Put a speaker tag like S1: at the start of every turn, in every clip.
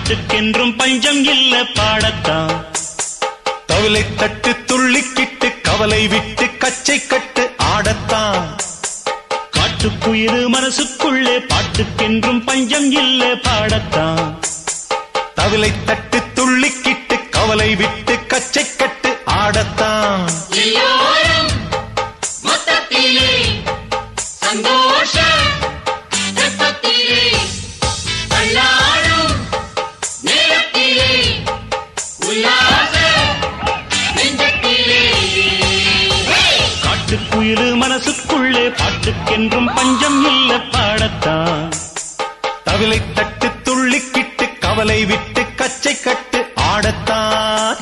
S1: பாட்டுக்கென்றும் பஞ்சம் இல்ல பாடத்தான்.
S2: தவிலை தட்டு துள்ளிக்கிட்டு கவலை விட்டு கச்சை கட்டு ஆடத்தான்.
S1: காட்டுக்குயிரு மனசுக்குள்ளே பாட்டுக்கென்றும் பஞ்சம் இல்ல பாடத்தான்.
S2: தவிலை தட்டு துள்ளிக்கிட்டு கவலை விட்டு கச்சை கட்டு ஆடத்தான்.
S3: எல்லோரும் மொத்தத்திலே சந்தோஷ வெப்பத்திலே தள்ளாடும் நேரத்திலே உல்லாச நெஞ்சத்திலே
S1: காட்டுக்குயிரு மனசுக்குள்ளே பாட்டுக்கென்றும் பஞ்சம் இல்ல பாடத்தான்.
S2: தவிலை தட்டு துள்ளிக்கிட்டு கவலை விட்டு கச்சை கட்டு ஆடத்தான்.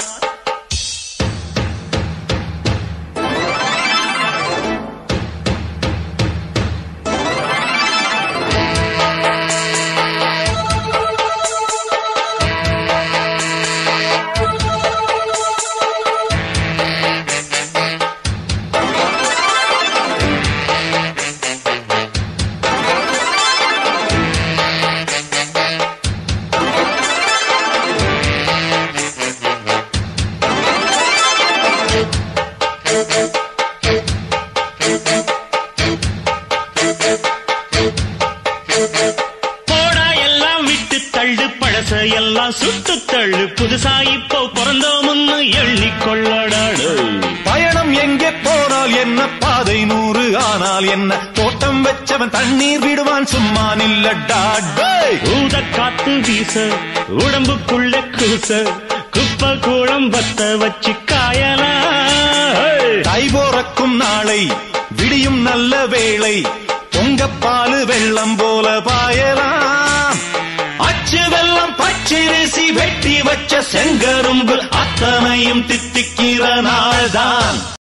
S1: போடா எல்லாம் விட்டு தள்ளு பழச எல்லாம் சுட்டு தள்ளு புதுசா இப்போ பிறந்தோம்னு எண்ணிக்கொள்ளடாடு.
S2: பயணம் எங்கே போனால் என்ன பாதை 100 ஆனால் என்ன தோட்டம் வச்சவன் தண்ணீர் விடுவான் சும்மா நில்லடா.
S1: ஊத காத்து வீச உடம்புக்குள்ள கூச குப்பை கூடம் பத்த வச்சு காயலாம்.
S2: தை போறக்கும் நாளை விடியும் நல்ல வேளை பொங்கப்பாலு வெள்ளம் போல பாயலாம். அச்சு வெள்ளம் பச்சரிசி வெட்டி வச்ச செங்கரும்பு அத்தனையும் தித்திக்கிற நாள்தான்.